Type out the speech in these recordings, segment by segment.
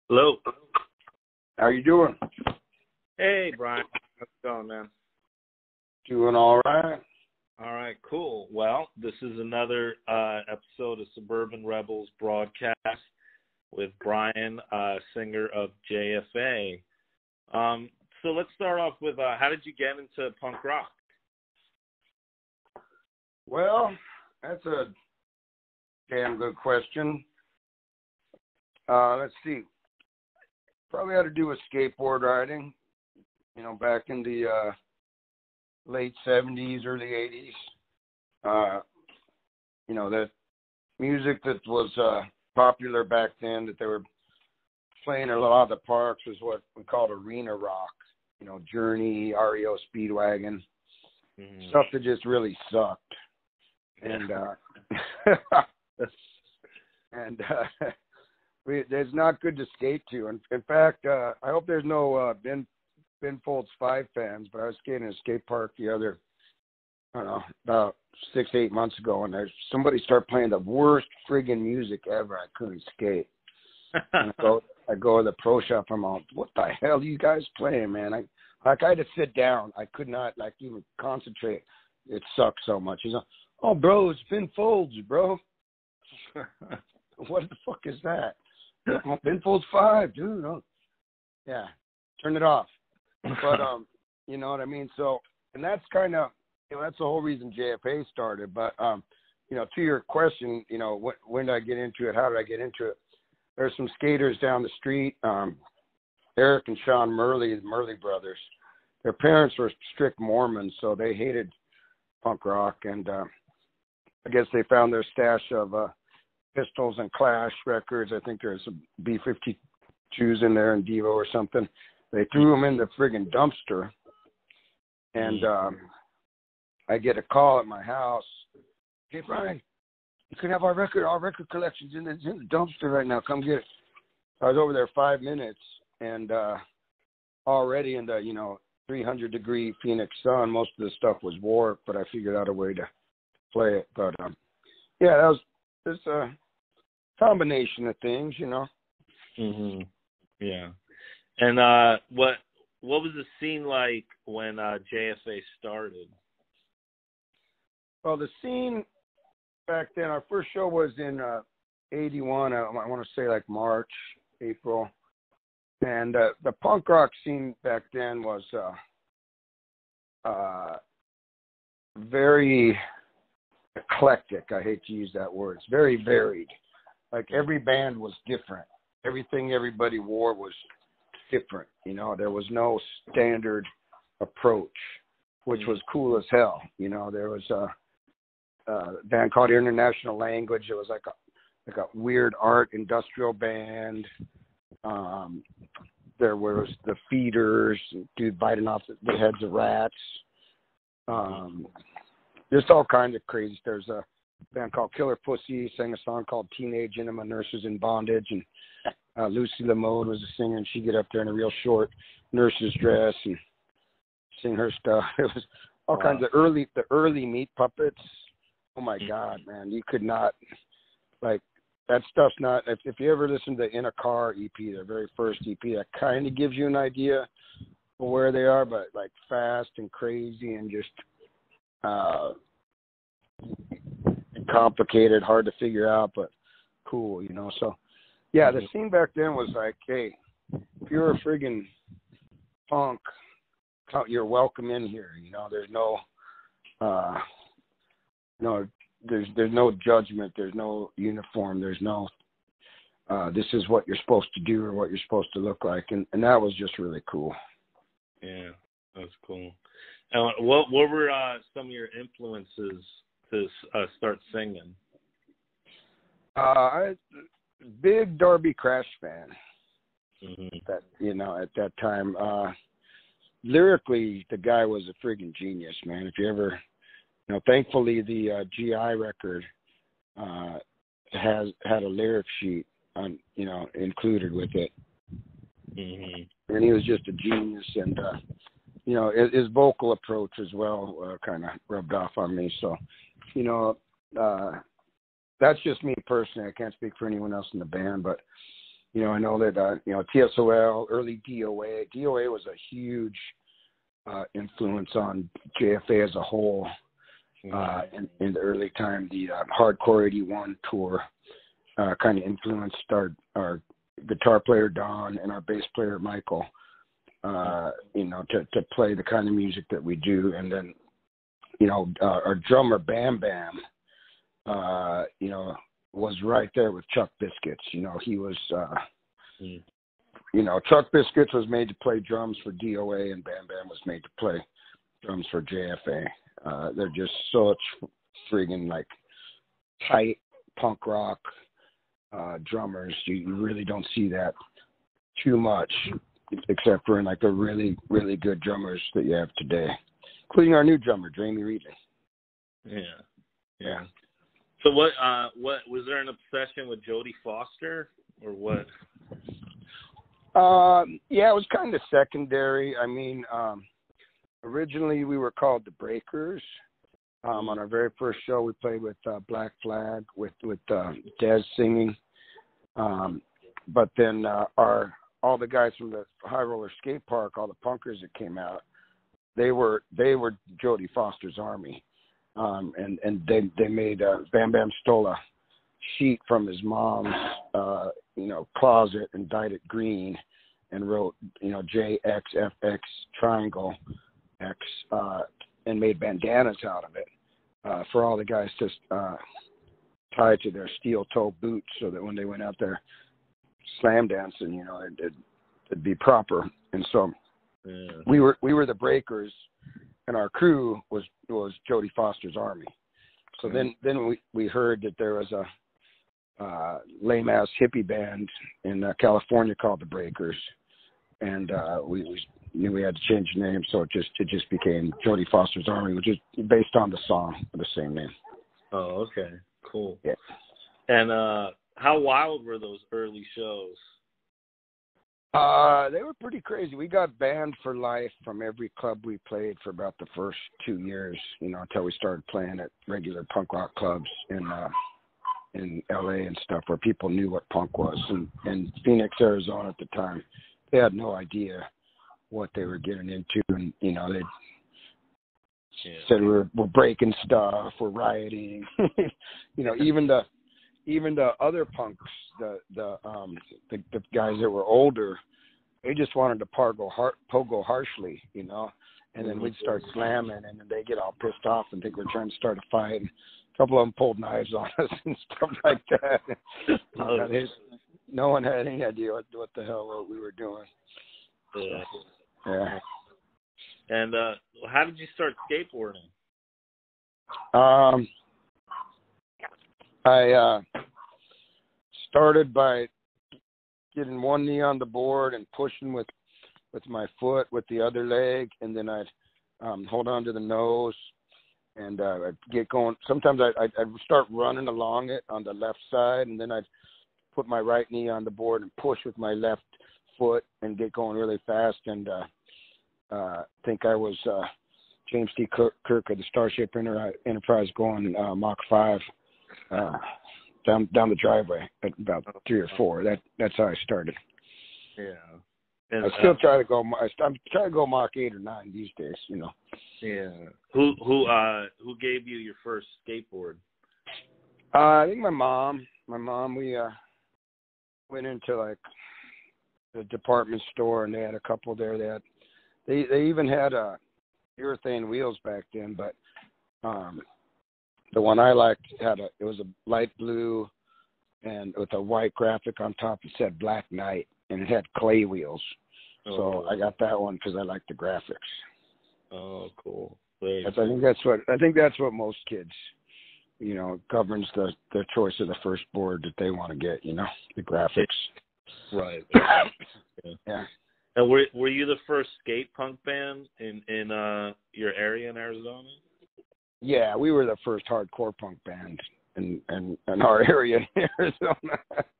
Hello. How you doing? Hey, Brian. How's it going, man? Doing all right. All right, cool. Well, this is another episode of Suburban Rebels broadcast with Brian, singer of JFA. So let's start off with how did you get into punk rock? Well, that's a damn good question. Let's see. Probably had to do with skateboard riding, back in the late 70s, early 80s. That music that was popular back then that they were playing in a lot of the parks was what we called arena rock. Journey, REO Speedwagon, stuff that just really sucked. And it's not good to skate to. In fact, I hope there's no Ben Folds 5 fans, but I was skating in a skate park about 6-8 months ago, and somebody started playing the worst friggin' music ever. I couldn't skate. And I go to the pro shop. I'm all, what the hell are you guys playing, man? I had to sit down. I could not even concentrate. It sucked so much. He's like, oh, bro, it's Ben Folds, bro. What the fuck is that? Ben Folds 5, dude. Oh. Yeah, turn it off. But you know what I mean. So, and that's kind of that's the whole reason JFA started. But to your question, when did I get into it? How did I get into it? There's some skaters down the street, Eric and Sean Murley, the Murley brothers. Their parents were strict Mormons, so they hated punk rock, and I guess they found their stash of Pistols and Clash records. I think there's some B-52s in there and Devo or something. They threw them in the friggin' dumpster, and I get a call at my house. Hey, Brian, you can have our record collections in the dumpster right now. Come get it. So I was over there 5 minutes, and already in the 300-degree Phoenix sun, most of the stuff was warped, but I figured out a way to play it. But that was just a combination of things, Yeah. And what was the scene like when JFA started? Well, the scene back then, our first show was in 81. I want to say like March, April. And the punk rock scene back then was very eclectic. I hate to use that word. It's very varied. Like every band was different. Everything everybody wore was different. There was no standard approach, which was cool as hell. There was a band called International Language. It was like a weird art industrial band. There was the Feeders, dude biting off the heads of rats. Just all kinds of crazy. There's a band called Killer Pussy, sang a song called Teenage Enema Nurses in Bondage, and Lucy Lamode was a singer, and she'd get up there in a real short nurse's dress and sing her stuff. It was all kinds of the early Meat Puppets. Oh my God, man, you could not that stuff's not. If you ever listen to In a Car EP, their very first EP, that kind of gives you an idea of where they are, but like fast and crazy and just complicated, hard to figure out, but cool, So, yeah, the scene back then was like, hey, if you're a friggin' punk, you're welcome in here. There's there's no judgment. There's no uniform. There's no, this is what you're supposed to do or what you're supposed to look like. And that was just really cool. Yeah, that's cool. And what were some of your influences to start singing? Big Darby Crash fan. That at that time, lyrically, the guy was a friggin' genius, man. If you ever, thankfully the GI record had a lyric sheet on, included with it. And he was just a genius, and his vocal approach as well kind of rubbed off on me. So, that's just me personally. I can't speak for anyone else in the band, but I know that TSOL, early DOA. DOA was a huge influence on JFA as a whole. In the early time, the Hardcore 81 tour kind of influenced our guitar player Don and our bass player Michael, to play the kind of music that we do. And then, our drummer Bam Bam, was right there with Chuck Biscuits. He was, Chuck Biscuits was made to play drums for DOA, and Bam Bam was made to play drums for JFA. They're just such friggin' like tight punk rock drummers. You really don't see that too much, except for in like the really, really good drummers that you have today, including our new drummer, Jamie Reedley. Yeah. So what was there an obsession with Jodie Foster or what? Yeah, it was kind of secondary. I mean, originally we were called the Breakers. On our very first show, we played with Black Flag with Dez singing. But then all the guys from the High Roller Skate Park, all the punkers that came out, they were Jodie Foster's army. And they made Bam Bam stole a sheet from his mom's closet and dyed it green and wrote JXFX triangle X and made bandanas out of it for all the guys to tie to their steel toe boots so that when they went out there slam dancing, it'd be proper. And so we were the Breakers, and our crew was Jodie Foster's army. So then we heard that there was a lame ass hippie band in California called the Breakers, and we knew we had to change the name, so it just became Jodie Foster's Army, which is based on the song of the same name. Oh, okay, cool. Yeah. And how wild were those early shows? They were pretty crazy. We got banned for life from every club we played for about the first 2 years, until we started playing at regular punk rock clubs in LA and stuff where people knew what punk was. And Phoenix, Arizona at the time, they had no idea what they were getting into. And, they said we're breaking stuff, we're rioting. Even the other punks, the guys that were older, they just wanted to pogo harshly, and then we'd start slamming, and then they get all pissed off and think we're trying to start a fight. And a couple of them pulled knives on us and stuff like that. No one had any idea what the hell we were doing. Yeah. And how did you start skateboarding? I started by getting one knee on the board and pushing with my foot with the other leg, and then I'd hold on to the nose, and I'd get going. Sometimes I'd start running along it on the left side, and then I'd put my right knee on the board and push with my left foot and get going really fast. And think I was James T. Kirk of the Starship Enterprise going Mach 5 down the driveway at about 3 or 4. That's how I started. Yeah. And, I still try to go. I'm trying to go Mach 8 or 9 these days. Yeah. Who gave you your first skateboard? I think my mom. We went into like the department store, and they had a couple there. They even had urethane wheels back then, but the one I liked it was a light blue and with a white graphic on top. It said Black Knight, and it had clay wheels. So I got that one because I liked the graphics. Oh, cool. I think that's what most kids, governs the choice of the first board that they want to get. The graphics. Right. Yeah. And were you the first skate punk band in your area in Arizona? Yeah, we were the first hardcore punk band in our area in Arizona.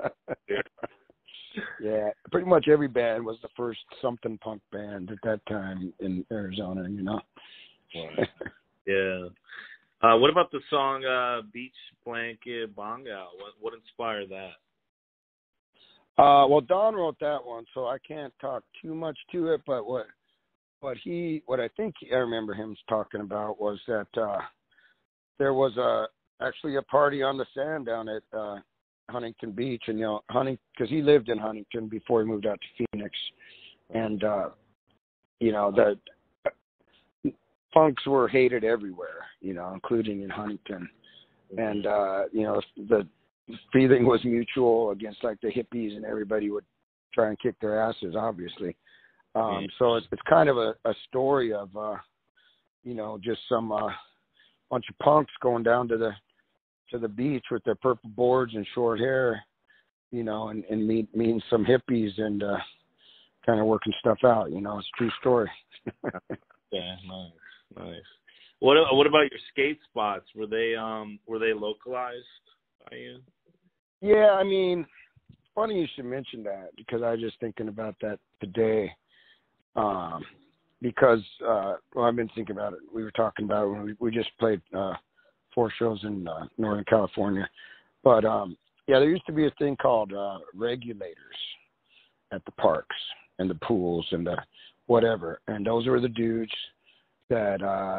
Yeah, pretty much every band was the first something punk band at that time in Arizona, Right. Yeah. What about the song Beach Blanket Bongo? What inspired that? Well, Don wrote that one, so I can't talk too much to it. But what I think I remember him talking about was that there was actually a party on the sand down at Huntington Beach, and because he lived in Huntington before he moved out to Phoenix, and the punks were hated everywhere, including in Huntington, and the feeling was mutual against like the hippies, and everybody would try and kick their asses, obviously. So it's kind of a story of just some bunch of punks going down to the beach with their purple boards and short hair, and meeting some hippies and kind of working stuff out. It's a true story. Yeah, nice. What about your skate spots? Were they localized by you? Yeah, I mean, funny you should mention that, because I was just thinking about that today. Because I've been thinking about it. We were talking about it when we just played 4 shows in Northern California. But there used to be a thing called regulators at the parks and the pools and the whatever, and those were the dudes that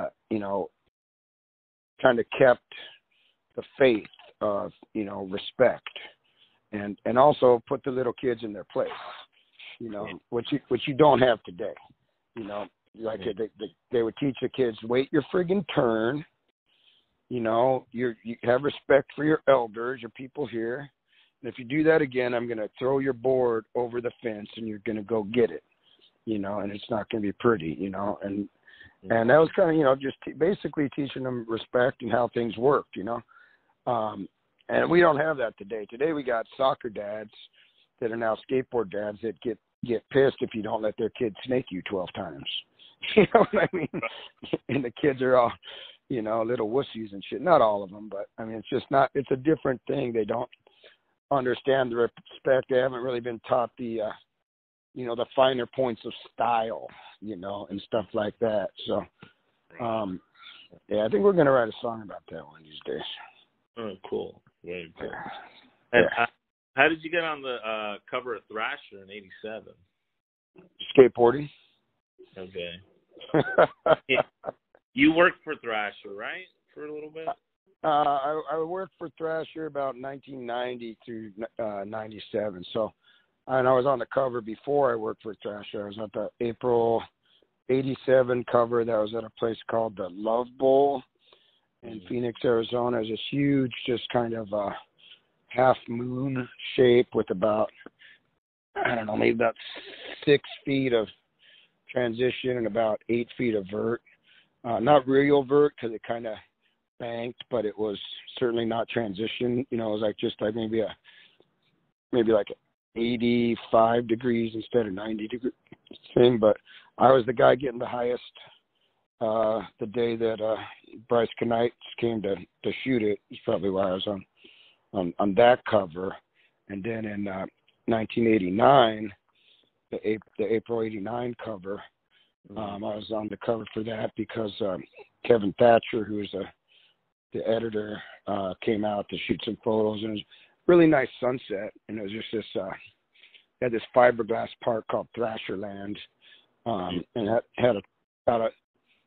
kind of kept the faith of respect, and also put the little kids in their place, which you don't have today. Like they would teach the kids, wait your friggin' turn. You have respect for your elders, your people here. And if you do that again, I'm going to throw your board over the fence and you're going to go get it, and it's not going to be pretty, and that was kind of, just basically teaching them respect and how things worked, and we don't have that today. Today we got soccer dads that are now skateboard dads that get pissed if you don't let their kids snake you 12 times. You know what I mean? And the kids are all, little wussies and shit. Not all of them, but I mean, it's a different thing. They don't understand the respect. They haven't really been taught the finer points of style, and stuff like that. So, I think we're going to write a song about that one these days. Oh, cool. Very cool. And how did you get on the cover of Thrasher in '87? Skateboarding. Okay. You worked for Thrasher, right, for a little bit? I worked for Thrasher about 1990 through 97. So, and I was on the cover before I worked for Thrasher. I was at the April '87 cover that was at a place called the Love Bowl in Phoenix, Arizona. It was this huge, just kind of half moon shape with about, I don't know, maybe about 6 feet of transition and about 8 feet of vert. Not real vert because it kind of banked, but it was certainly not transition. It was like maybe like 85 degrees instead of 90 degree thing. But I was the guy getting the highest the day that Bryce Kanights came to shoot it. That's probably why I was on that cover. And then in 1989, the April '89 cover, I was on the cover for that because Kevin Thatcher, who was the editor, came out to shoot some photos, and it was a really nice sunset. And it was just this, had this fiberglass park called Thrasherland, and that had about a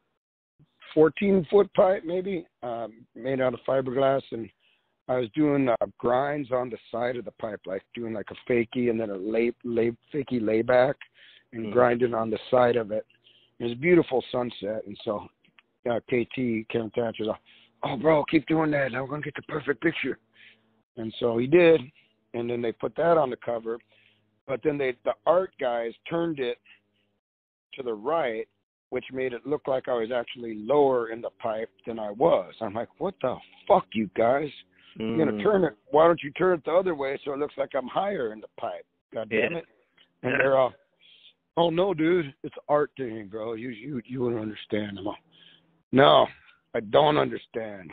14-foot pipe, maybe, made out of fiberglass, and I was doing grinds on the side of the pipe, like doing like a fakie and then a fakie layback, and grinding on the side of it. It was a beautiful sunset, and so KT, Kevin Thatcher's like, oh, bro, keep doing that. Now we're going to get the perfect picture. And so he did, and then they put that on the cover. But then the art guys turned it to the right, which made it look like I was actually lower in the pipe than I was. I'm like, what the fuck, you guys? You're going to turn it. Why don't you turn it the other way so it looks like I'm higher in the pipe? God damn it. And they're all, oh, no, dude, it's art thing, bro. You wouldn't understand. I'm all, no, I don't understand.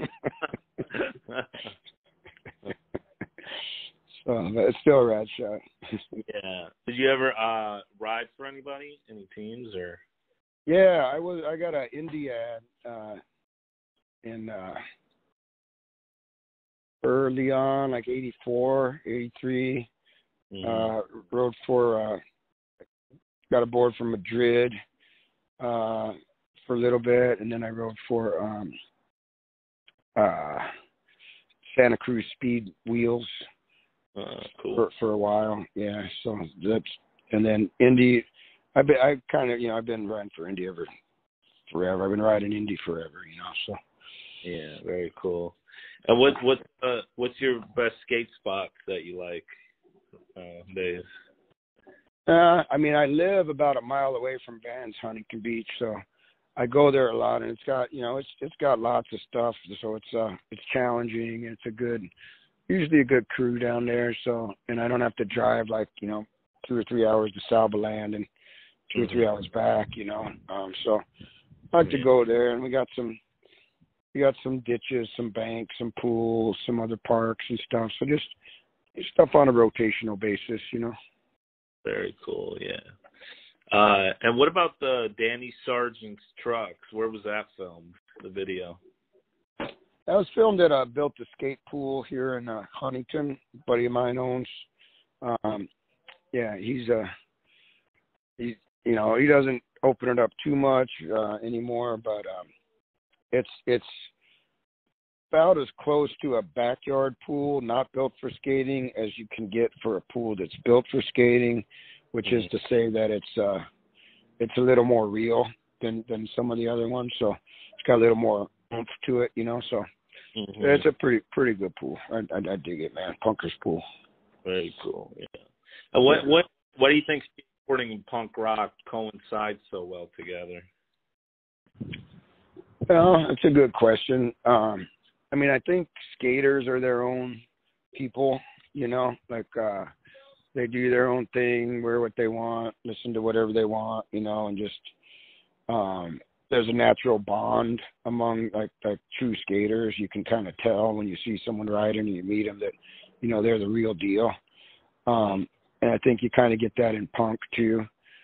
So, but it's still a rad shot. Yeah. Did you ever ride for anybody? Any teams or? Yeah, I got an indie ad in early on, like '84, '83. Rode for got a board from Madrid for a little bit, and then I rode for Santa Cruz Speed Wheels cool. for a while. Yeah, so that's, and then Indy. I've been riding for Indy forever. I've been riding Indy forever, So. Yeah, very cool. And what's your best skate spot that you like, Dave? I live about a mile away from Vans, Huntington Beach, so I go there a lot, and it's got, it's got lots of stuff, so it's challenging, and it's usually a good crew down there, so, and I don't have to drive 2 or 3 hours to Salva Land and 2 or 3 hours back, so I like to go there, and we got some ditches, some banks, some pools, some other parks and stuff, so just stuff on a rotational basis, Very cool, yeah. And what about the Danny Sargent's trucks? Where was that filmed, the video? That was filmed at Built a Skate Pool here in Huntington. A buddy of mine owns. He doesn't open it up too much anymore, but it's about as close to a backyard pool, not built for skating, as you can get for a pool that's built for skating, which is to say that it's a little more real than some of the other ones. So it's got a little more oomph to it, So it's a pretty good pool. I dig it, man. Punker's pool. Very cool. Yeah. And what do you think skateboarding and punk rock coincide so well together? Well, that's a good question. I think skaters are their own people, they do their own thing, wear what they want, listen to whatever they want, and just there's a natural bond among like true skaters. You can kind of tell when you see someone riding and you meet them that, they're the real deal. And I think you kind of get that in punk too.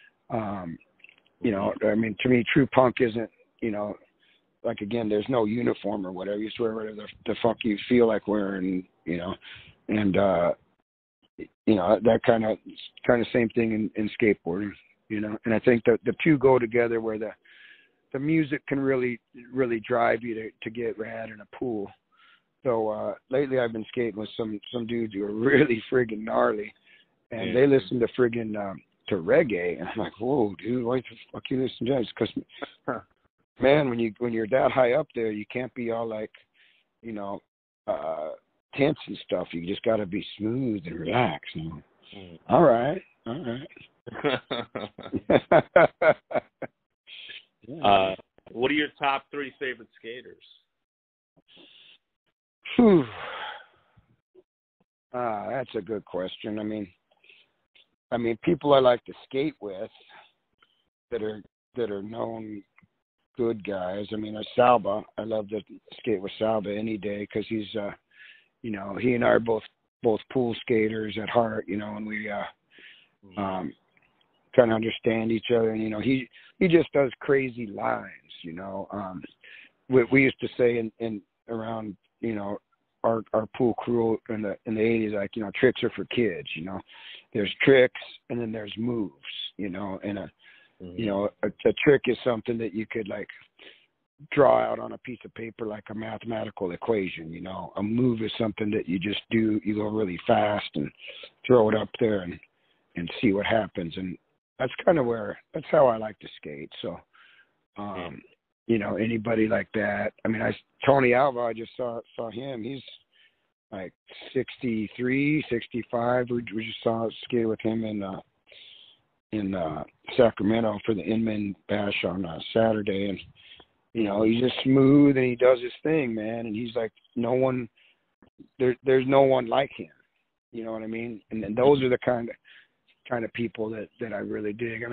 To me, true punk isn't, again, there's no uniform or whatever. You just wear whatever the fuck you feel like wearing, and that kind of same thing in skateboarding, and I think that the two go together where the music can really, really drive you to get rad in a pool. So lately I've been skating with some dudes who are really friggin' gnarly, and they listen to friggin' to reggae, and I'm like, whoa, dude, why the fuck you listen to this? Because man, when you're that high up there, you can't be all like, tense and stuff. You just got to be smooth and relaxed. All right. What are your top 3 favorite skaters? That's a good question. I mean, people I like to skate with that are known good guys. Salva. I love to skate with Salva any day because he's, he and I are both pool skaters at heart, and we kind of understand each other. And, he just does crazy lines, we used to say in around, our pool crew in the 80s, like, tricks are for kids, there's tricks and then there's moves, and a trick is something that you could like draw out on a piece of paper like a mathematical equation. A move is something that you just do. You go really fast and throw it up there and see what happens. And that's how I like to skate. So, anybody like that. Tony Alva, I just saw him. He's like 63, 65. We just saw skate with him in Sacramento for the Inman Bash on Saturday, and he's just smooth and he does his thing, man. And he's like, there's no one like him. You know what I mean? And those are the kind of people that I really dig.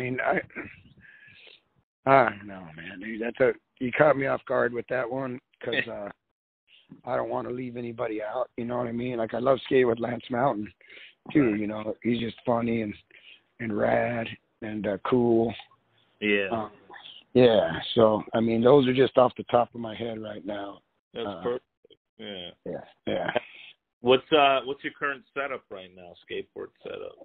I don't know, man. Dude, you caught me off guard with that one because I don't want to leave anybody out. You know what I mean? Like, I love skating with Lance Mountain too. He's just funny and rad and cool. Yeah. Yeah. So, those are just off the top of my head right now. That's perfect. Yeah. Yeah. What's your current setup right now? Skateboard setup.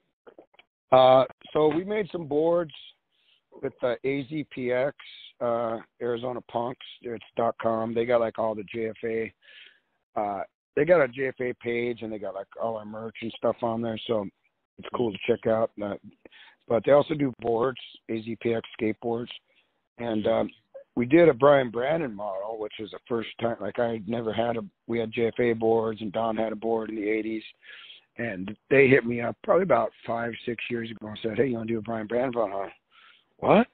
So we made some boards with AZPX, Arizona Punks. It's .com. They got like all the JFA. They got a JFA page, and they got like all our merch and stuff on there. So it's cool to check out. But they also do boards, AZPX skateboards, and we did a Brian Brandon model, which was the first time. Like I never had we had JFA boards, and Don had a board in the '80s. And they hit me up probably about 5-6 years ago and said, "Hey, you want to do a Brian Brandon?" What?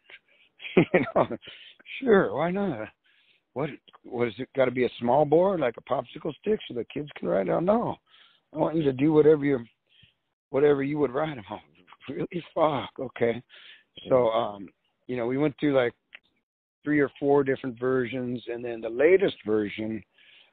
Sure, why not? What is it? Got to be a small board, like a popsicle stick, so the kids can ride on? No, I want you to do whatever you would ride them on. Really? Fuck. Okay. So, we went through like 3 or 4 different versions, and then the latest version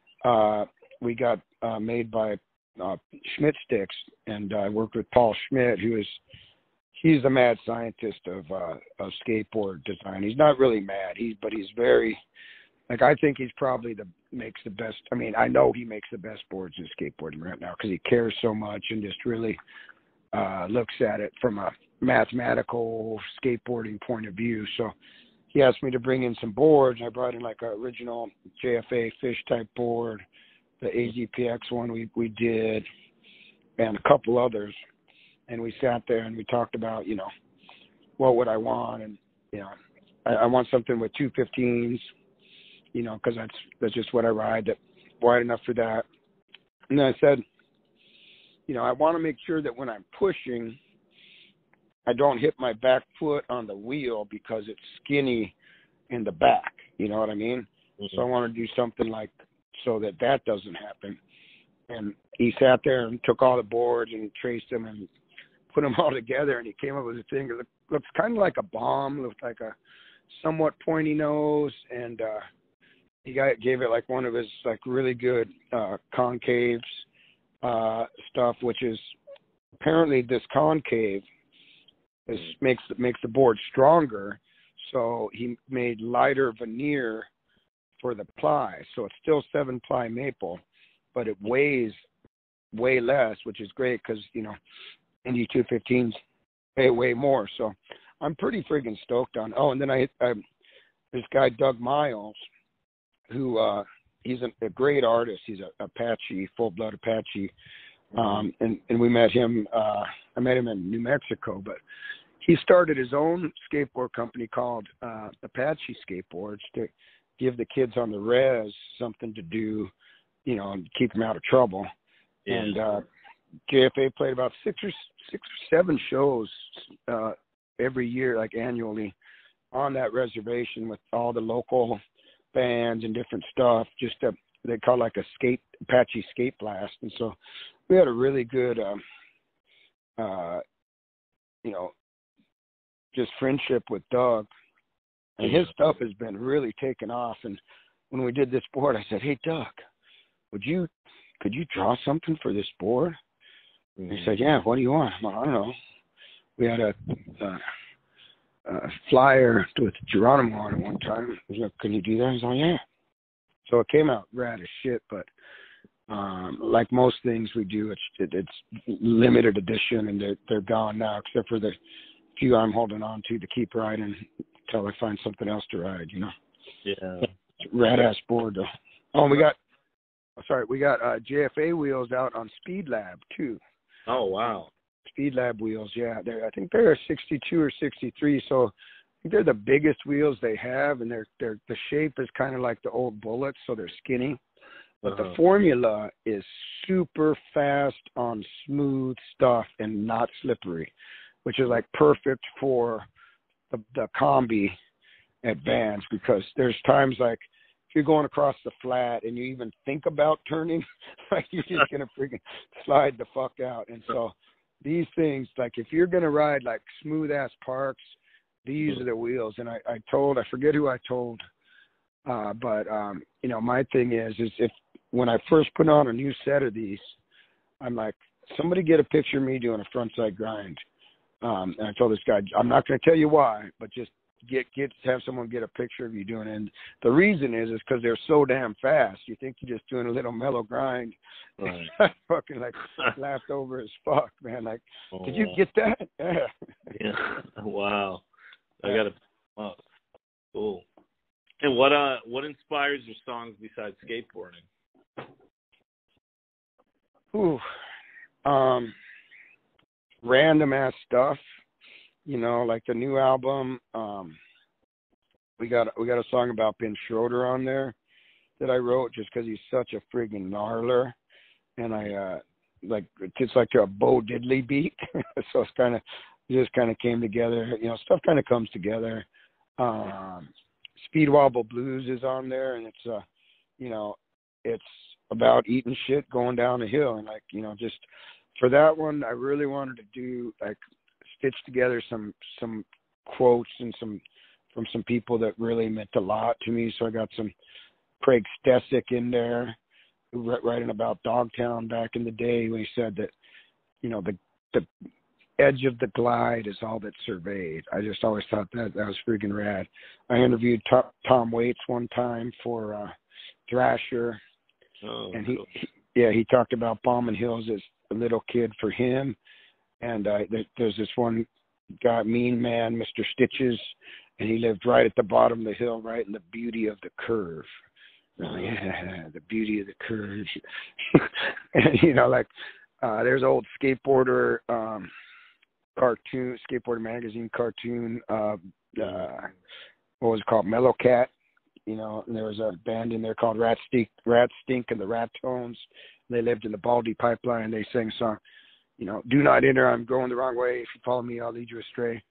we got made by Schmidt Sticks, and I worked with Paul Schmidt, he's the mad scientist of skateboard design. He's not really mad, but he's very, like, I think he's probably makes the best. I mean, I know he makes the best boards in skateboarding right now because he cares so much and just really looks at it from a mathematical skateboarding point of view. So he asked me to bring in some boards. I brought in like an original JFA fish type board, the AZPX one we did, and a couple others. And we sat there and we talked about, what would I want? And, I want something with 215s, because that's just what I ride, that wide enough for that. And then I said, I want to make sure that when I'm pushing, I don't hit my back foot on the wheel because it's skinny in the back. You know what I mean? Mm-hmm. So I want to do something like so that doesn't happen. And he sat there and took all the boards and traced them and put them all together, and he came up with a thing that looks kind of like a bomb, looked like a somewhat pointy nose, and he gave it like one of his like really good concaves stuff, which is apparently this concave makes the board stronger. So he made lighter veneer for the ply, so it's still 7-ply maple, but it weighs way less, which is great because Indy 215s weigh way more. So I'm pretty friggin' stoked on. Oh, and then I this guy Doug Miles, who he's a great artist. He's a Apache, full-blood Apache, and we met him. I met him in New Mexico, but he started his own skateboard company called Apache Skateboards to give the kids on the res something to do, and keep them out of trouble. Yeah. And JFA played about 6 or 7 shows every year, like annually, on that reservation with all the local bands and different stuff. They call it like a Apache skate blast, and so we had a really good, just friendship with Doug, and his stuff has been really taken off. And when we did this board, I said, "Hey, Doug, could you draw something for this board?" And he said, "Yeah, what do you want?" Well, I don't know. We had a flyer with Geronimo on it one time. I was like, "Can you do that?" He's like, "Yeah." So it came out rad as shit, but like most things we do, it's limited edition, and they're gone now, except for the few I'm holding on to keep riding until I find something else to ride, Yeah. Rad ass board though. Oh, we got JFA wheels out on Speed Lab too. Oh wow. Speed Lab wheels, yeah. I think they're 62 or 63, so I think they're the biggest wheels they have, and the shape is kind of like the old Bullets, so they're skinny. But the formula is super fast on smooth stuff and not slippery, which is like perfect for the combi at Vans, because there's times like if you're going across the flat and you even think about turning, like you're just going to freaking slide the fuck out. And so these things, like if you're going to ride like smooth ass parks, these are the wheels. And I forget who I told, but my thing is if when I first put on a new set of these, I'm like, somebody get a picture of me doing a frontside grind. And I told this guy, I'm not going to tell you why, but just have someone get a picture of you doing it. And the reason is because they're so damn fast. You think you're just doing a little mellow grind. Right. Fucking like laughed over as fuck, man. Like, Oh, did you get that? Yeah. Yeah. Wow. I gotta. Oh, cool. And what inspires your songs besides skateboarding? Ooh. Random ass stuff. You know, like the new album. We got a song about Ben Schroeder on there that I wrote just because he's such a friggin' gnarler, and I like it's like a Bo Diddley beat, so it just kind of came together. You know, stuff kind of comes together. Speed Wobble Blues is on there, and it's you know, it's about eating shit going down a hill, and like, you know, just for that one, I really wanted to do like stitch together some quotes and from some people that really meant a lot to me. So I got some Craig Stesick in there, writing about Dogtown back in the day, when he said that, you know, the edge of the glide is all that's surveyed. I just always thought that was freaking rad. I interviewed Tom Waits one time for Thrasher, and he talked about bombing hills as a little kid for him. And there's this one guy, Mean Man, Mr. Stitches, and he lived right at the bottom of the hill, right in the beauty of the curve. Yeah, the beauty of the curve. And, you know, like, there's an old skateboarder skateboarder magazine cartoon, what was it called? Mellow Cat. You know, and there was a band in there called Rat Stink and the Rat Tones. They lived in the Baldy Pipeline, and they sang a song, you know, do not enter, I'm going the wrong way. If you follow me, I'll lead you astray.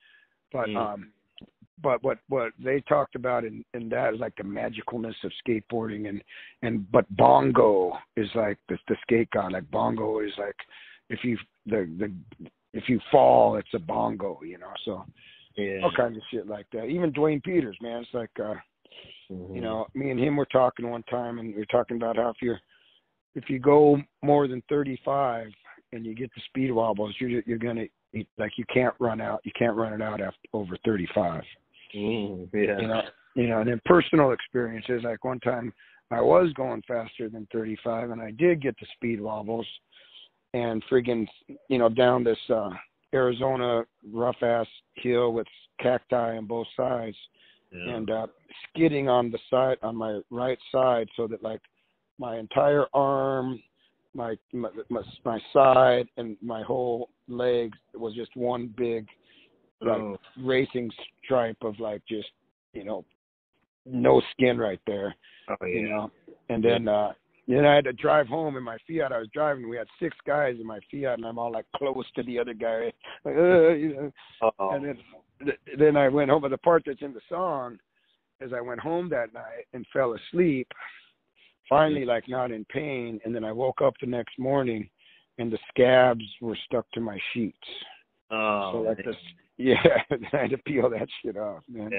But what they talked about in that is like the magicalness of skateboarding, but bongo is like the skate god. Like bongo is like if you fall, it's a bongo, you know. So all kinds of shit like that. Even Dwayne Peters, man, it's like you know, me and him were talking one time, and we were talking about how if you go more than 35 and you get the speed wobbles, you're gonna, like, you can't run it out after over 35. Yeah. You know, and then personal experiences, like one time I was going faster than 35 and I did get the speed wobbles, and friggin', you know, down this Arizona rough ass hill with cacti on both sides, and skidding on the side, on my right side, so that like my entire arm, my side, and my whole leg was just one big like racing stripe of like, just, you know, no skin right there. You know, and then I had to drive home in my Fiat. I was driving. We had 6 guys in my Fiat, and I'm all like close to the other guy, like, you know. And then I went home. But the part that's in the song is I went home that night and fell asleep. Finally, like, not in pain, and then I woke up the next morning, and the scabs were stuck to my sheets. So like this, I had to peel that shit off, man.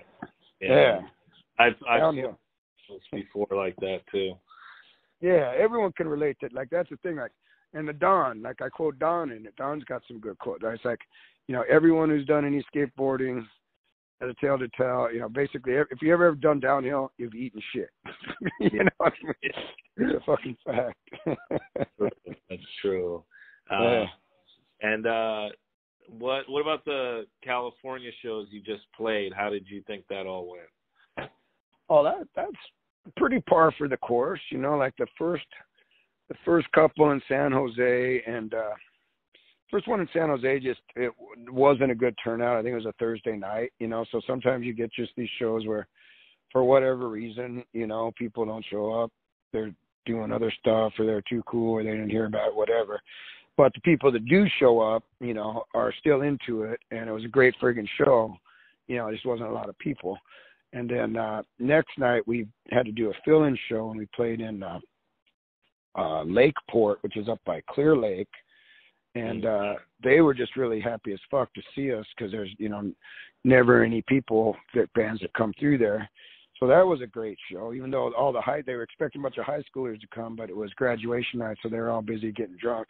I've seen before like that too. Yeah, everyone can relate to it. Like, that's the thing. Like, and the Don, like I quote Don in it. Don's got some good quotes. It's like, you know, everyone who's done any skateboarding has a tale to tell. You know, basically, if you ever done downhill, you've eaten shit. You know what I mean? It's a fucking fact. That's true. And what about the California shows you just played? How did you think that all went? Oh, that's pretty par for the course. You know, like the first couple in San Jose, and first one in San Jose, just it wasn't a good turnout. I think it was a Thursday night. You know, so sometimes you get just these shows where, for whatever reason, you know, people don't show up. They're doing other stuff, or they're too cool, or they didn't hear about it, whatever. But the people that do show up, you know, are still into it, and it was a great friggin' show. You know, it just wasn't a lot of people. And then next night we had to do a fill-in show, and we played in Lakeport, which is up by Clear Lake. And they were just really happy as fuck to see us, because there's, you know, never any bands that come through there. So that was a great show, even though they were expecting a bunch of high schoolers to come, but it was graduation night, so they were all busy getting drunk.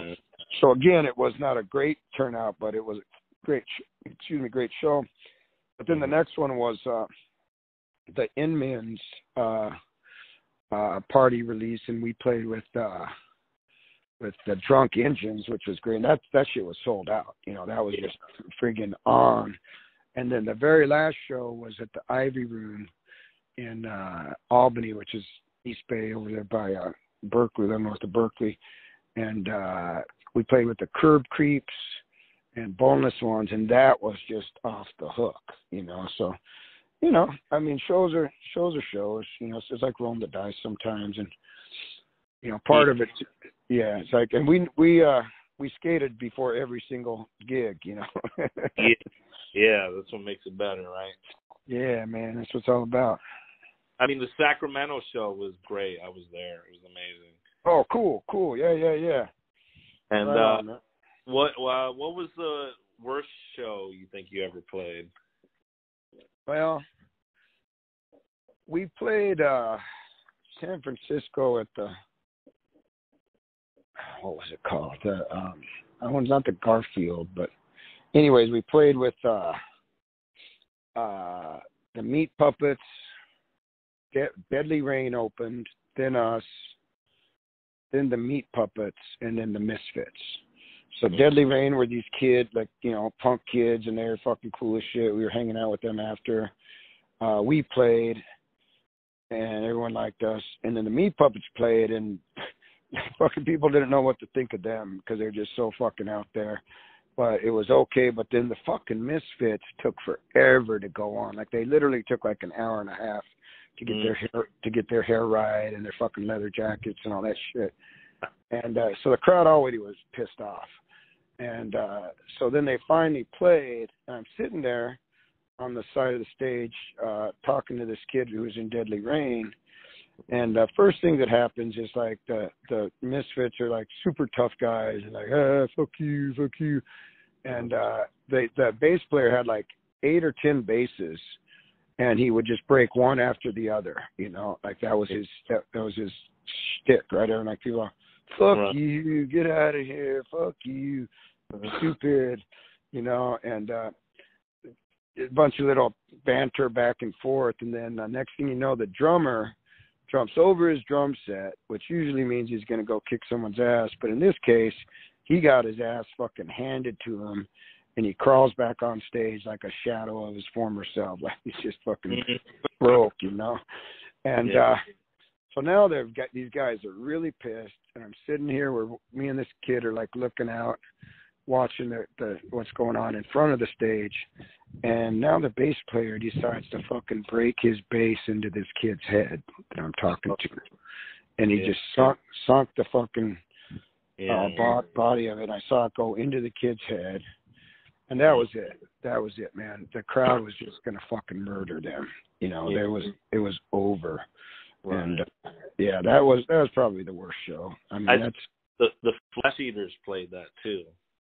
So again, it was not a great turnout, but it was a great show. But then the next one was the Inman's party release, and we played with the Drunk Engines, which was great. And that shit was sold out. You know, that was just friggin' on. And then the very last show was at the Ivy Room in Albany, which is East Bay over there by Berkeley, then north of Berkeley. And we played with the Curb Creeps and Boneless Ones, and that was just off the hook, you know. So, you know, I mean, shows are shows. You know, it's like rolling the dice sometimes, and you know, part of it, yeah. It's like, and we skated before every single gig, you know. Yeah, that's what makes it better, right? Yeah, man, that's what it's all about. I mean, the Sacramento show was great. I was there. It was amazing. Oh, cool. Yeah. And right on, what was the worst show you think you ever played? Well, we played San Francisco at the, what was it called? That one's not the Garfield, but anyways, we played with the Meat Puppets. Deadly Rain opened, then us, then the Meat Puppets, and then the Misfits. So Deadly Rain were these kids, like, you know, punk kids, and they were fucking cool as shit. We were hanging out with them after we played, and everyone liked us. And then the Meat Puppets played, and fucking people didn't know what to think of them because they're just so fucking out there. But it was okay. But then the fucking Misfits took forever to go on. Like, they literally took like an hour and a half to get their hair right, and their fucking leather jackets and all that shit. And so the crowd already was pissed off. And so then they finally played, and I'm sitting there on the side of the stage talking to this kid who was in Deadly Rain. And first thing that happens is, like, the Misfits are like super tough guys, and like, fuck you. And the bass player had like 8 or 10 basses, and he would just break one after the other, you know, like that was his shtick, right? And like, people are, fuck you, get out of here, fuck you, stupid, you know, and a bunch of little banter back and forth. And then next thing you know, the drummer jumps over his drum set, which usually means he's going to go kick someone's ass. But in this case, he got his ass fucking handed to him, and he crawls back on stage like a shadow of his former self. Like, he's just fucking broke, you know? And so now these guys are really pissed, and I'm sitting here where me and this kid are like looking out, watching the what's going on in front of the stage. And now the bass player decides to fucking break his bass into this kid's head that I'm talking to. And he just sunk the fucking body of it. I saw it go into the kid's head. And that was it, man. The crowd was just gonna fucking murder them. You know, it was over. Right. And that was probably the worst show. I mean, that's the Flesh Eaters played that too.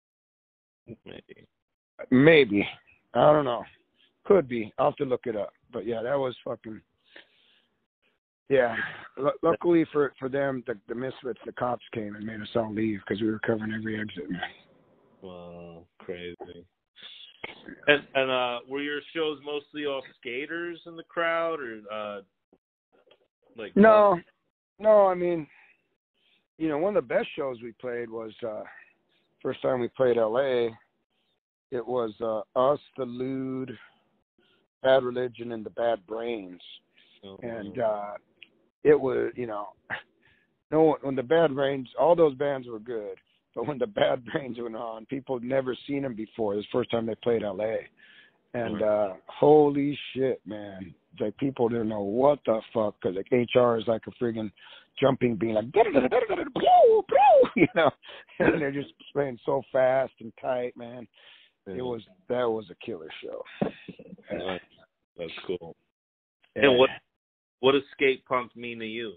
Maybe. I don't know. Could be. I'll have to look it up. But yeah, that was fucking. Yeah. Luckily for them, the Misfits, the cops came and made us all leave because we were covering every exit, man. Wow, crazy. And were your shows mostly all skaters in the crowd, or like? No. I mean, you know, one of the best shows we played was first time we played L.A. It was us, the Lewd, Bad Religion, and the Bad Brains, and it was, you know, when the Bad Brains, all those bands were good. But when the Bad Brains went on, people had never seen them before. It was the first time they played L.A. And holy shit, man. Like, people didn't know what the fuck, because like HR is like a friggin' jumping bean, like, you know, and they're just playing so fast and tight, man. That was a killer show. That's cool. And what does skate punk mean to you?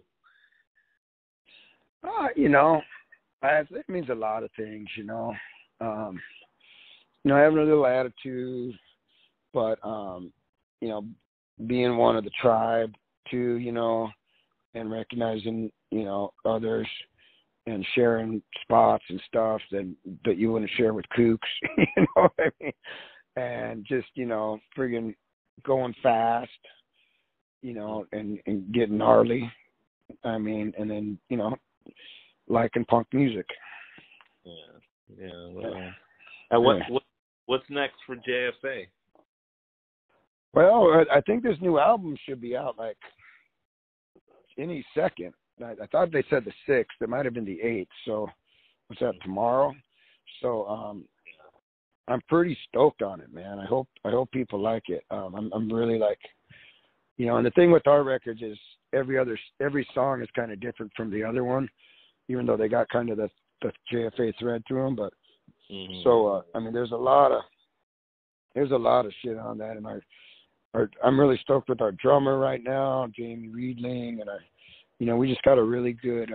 You know, it means a lot of things, you know. You know, having a little attitude, but you know, being one of the tribe too, you know, and recognizing, you know, others and sharing spots and stuff that you wouldn't share with kooks, you know what I mean? And just, you know, friggin' going fast, and getting gnarly. I mean, and then, liking punk music. Yeah. Well, and what's next for JFA? Well, I think this new album should be out like any second. I thought they said the 6th. It might have been the 8th. So what's that, tomorrow? So I'm pretty stoked on it, man. I hope people like it. I'm really like, and the thing with our records is every song is kind of different from the other one, even though they got kind of the JFA thread through them. But so I mean, there's a lot of shit on that, and I'm really stoked with our drummer right now, Jamie Riedling, and we just got a really good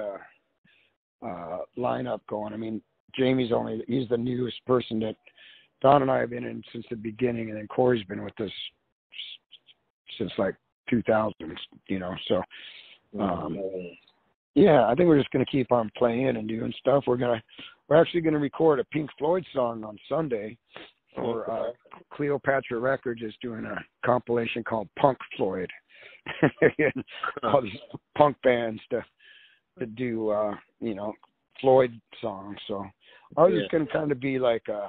lineup going. I mean, he's the newest person that Don and I have been in since the beginning, and then Corey's been with us since like 2000, so yeah, I think we're just going to keep on playing and doing stuff. We're actually going to record a Pink Floyd song on Sunday for Cleopatra Records is doing a compilation called Punk Floyd. They're getting all these punk bands to do Floyd songs. So I was just going to kind of be like a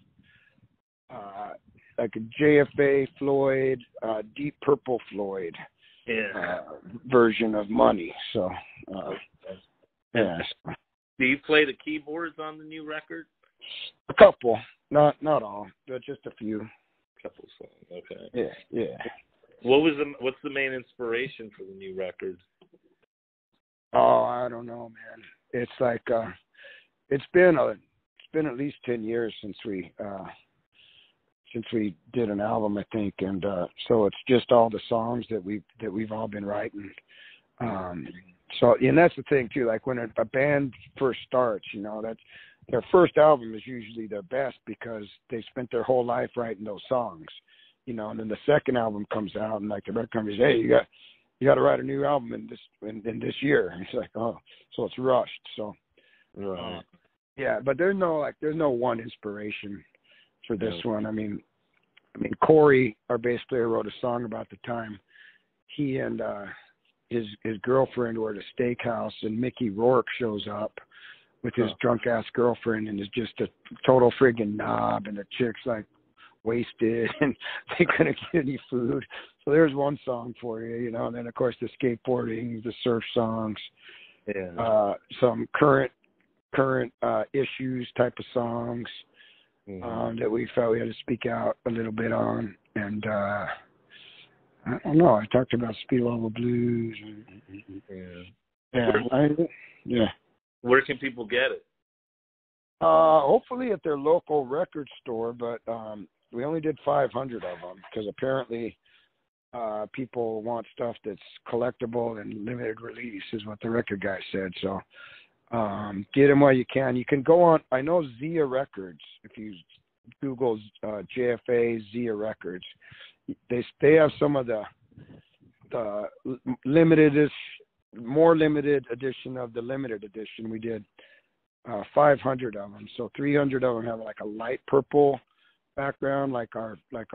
JFA Floyd, Deep Purple Floyd version of Money. So yeah. Do you play the keyboards on the new record? A couple, not all, but just a few. Couple songs, okay. Yeah. What's the main inspiration for the new record? Oh, I don't know, man. It's like it's been at least 10 years since we did an album, I think, and so it's just all the songs that we've all been writing. So, and that's the thing too. Like when a band first starts, that's their first album is usually their best because they spent their whole life writing those songs, and then the second album comes out and like the record company says, hey, you got to write a new album in this year. And it's like, oh, so it's rushed. So, right. Yeah, but there's no one inspiration for this one. I mean, Corey, our bass player, wrote a song about the time he and his girlfriend were at a steakhouse and Mickey Rourke shows up with his drunk ass girlfriend and is just a total friggin' knob, and the chick's like wasted and they couldn't get any food. So there's one song for you, and then of course the skateboarding, the surf songs, some current issues type of songs that we felt we had to speak out a little bit on, and I don't know. I talked about Speed Level Blues. Yeah. Where can people get it? Hopefully at their local record store, but we only did 500 of them because apparently people want stuff that's collectible and limited release is what the record guy said. So get them while you can. You can go on. I know Zia Records. If you Google JFA Zia Records, they have some of the more limited edition of the limited edition. We did 500 of them. So 300 of them have like a light purple background, like our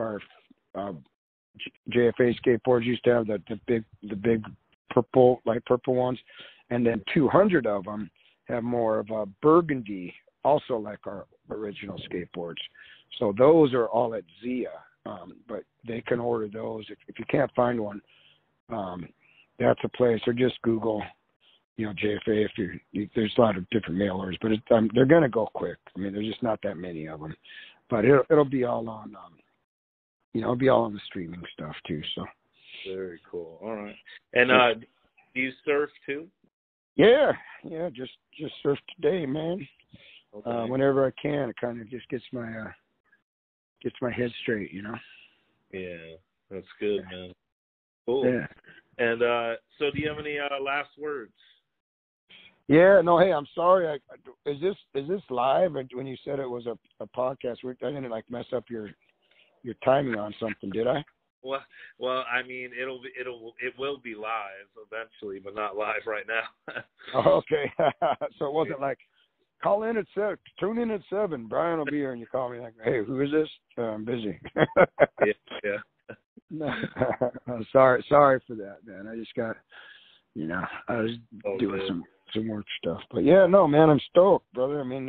JFA skateboards used to have the big purple, light purple ones, and then 200 of them have more of a burgundy, also like our original skateboards. So those are all at Zia, but they can order those. If you can't find one, that's a place, or just Google, JFA. There's a lot of different mail orders, but they're going to go quick. I mean, there's just not that many of them, but it'll be all on, it'll be all on the streaming stuff too. So very cool. All right. And do you surf too? Yeah. Just surf today, man. Okay. Whenever I can, it kind of just gets my head straight, Yeah, that's good, man. Cool. Yeah. And so, do you have any last words? Yeah. No. Hey, I'm sorry. Is this live? When you said it was a podcast, I didn't mess up your timing on something, did I? Well, I mean, it will be live eventually, but not live right now. Oh, okay. So it wasn't like, call in at 7, tune in at 7. Brian will be here, and you call me like, hey, who is this? I'm busy. Yeah. Sorry for that, man. I just got, I was doing some work stuff. But yeah, no, man, I'm stoked, brother. I mean,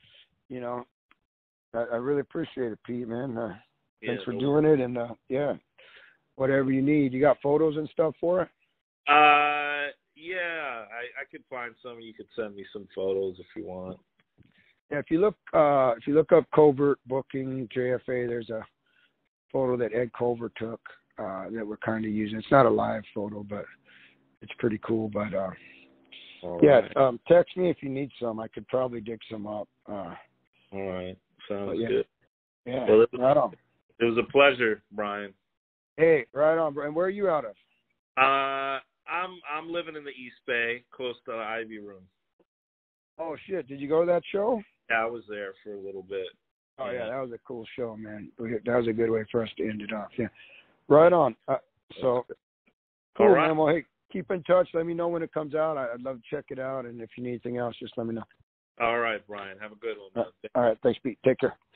I really appreciate it, Pete, man. Thanks for doing it, and whatever you need. You got photos and stuff for it? Yeah, I could find some. You could send me some photos if you want. Yeah, if you look up Covert Booking JFA, there's a photo that Ed Covert took that we're kind of using. It's not a live photo, but it's pretty cool. But text me if you need some. I could probably dig some up. All right, sounds good. Yeah, well, right on. It was a pleasure, Brian. Hey, right on, Brian. Where are you out of? I'm living in the East Bay, close to Ivy Room. Oh shit! Did you go to that show? Yeah, I was there for a little bit. Oh yeah, that was a cool show, man. That was a good way for us to end it off. Yeah, right on. So cool, man. Well, hey, keep in touch. Let me know when it comes out. I'd love to check it out, and if you need anything else, just let me know. All right, Brian. Have a good one. All right, thanks, Pete. Take care.